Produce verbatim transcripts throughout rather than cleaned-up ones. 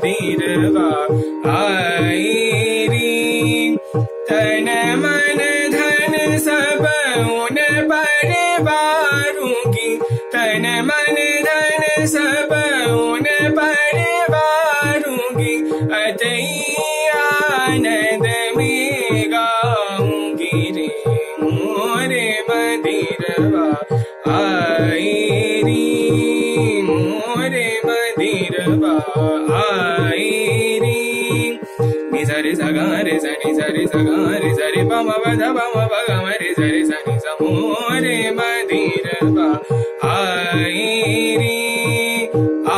मदिरवा आई री तन मन धन सब उन पर वारूंगी तन मन धन सब उन पर वारूंगी अतई आनंद में गाऊंगी रे मोरे मदिरवा आई री मोरे मदिरवा आई री नि सरे सगा रे सनि सरे सगा रे सरे पम पद पम पग मरे सरे सनि स मोरे मदिरवा आई री आ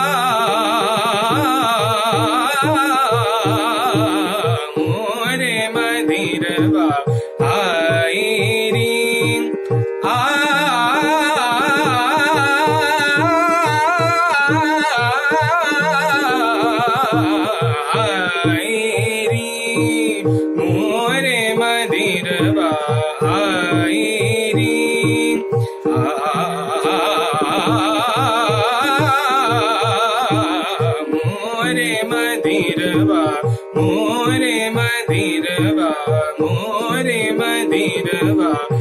मोरे मदिरवा आई री आ मोरे मदिरवा आई री मोरे मदिरवा मोरे मदिरवा मोरे मदिरवा